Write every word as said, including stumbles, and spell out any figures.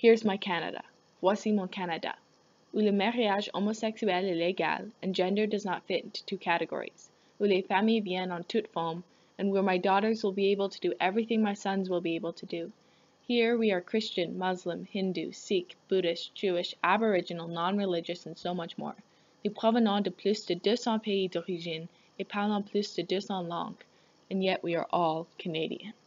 Here's my Canada. Voici mon Canada, où le mariage homosexuel est légal and gender does not fit into two categories, où les familles viennent en toute forme, and where my daughters will be able to do everything my sons will be able to do. Here we are Christian, Muslim, Hindu, Sikh, Buddhist, Jewish, Aboriginal, non-religious, and so much more. Nous provenons de plus de deux cents pays d'origine et parlons plus de deux cents langues, and yet we are all Canadian.